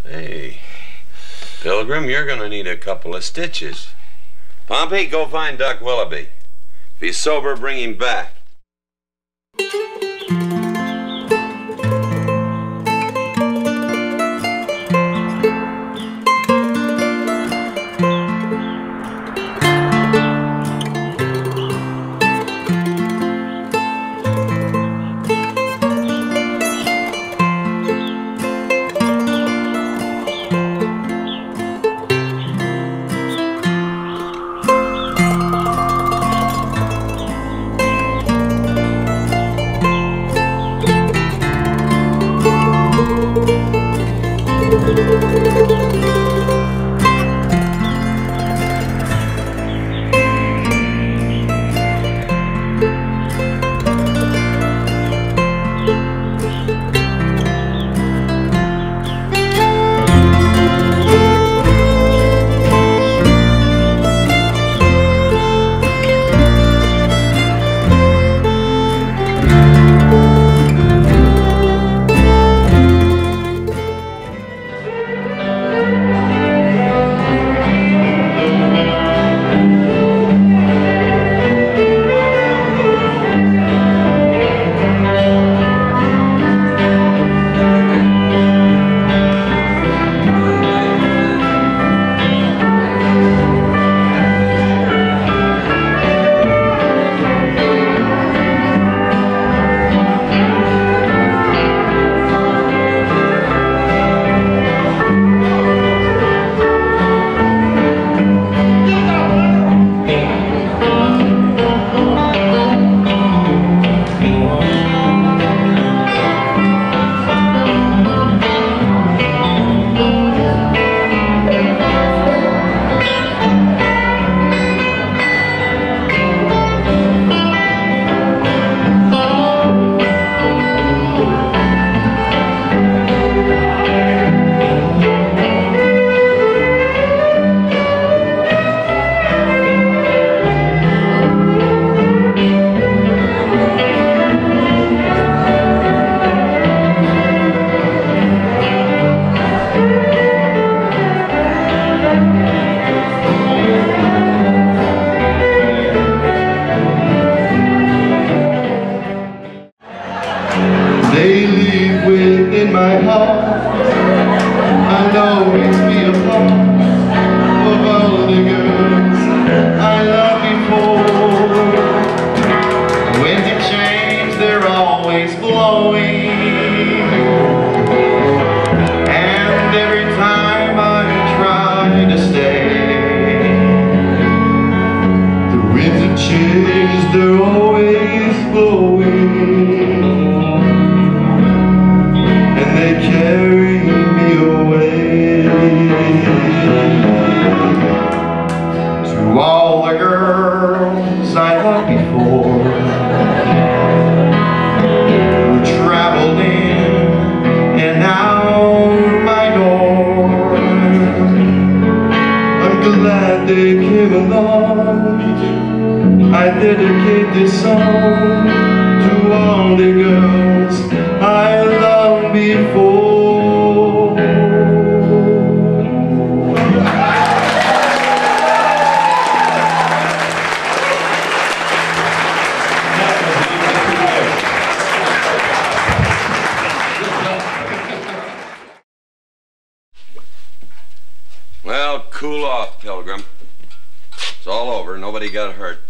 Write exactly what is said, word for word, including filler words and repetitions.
Hey, Pilgrim, you're gonna need a couple of stitches. Pompey, go find Doc Willoughby. If he's sober, bring him back. They live within my heart. I'll always be a part of all the girls I loved before. When they change, they're always blowing, and every time I try to stay, the winds of change, they're always blowing. Carry me away to all the girls I loved before, who traveled in and out my door. I'm glad they came along. I dedicate this song to all the girls I loved before. Well, cool off, Pilgrim. It's all over. Nobody got hurt.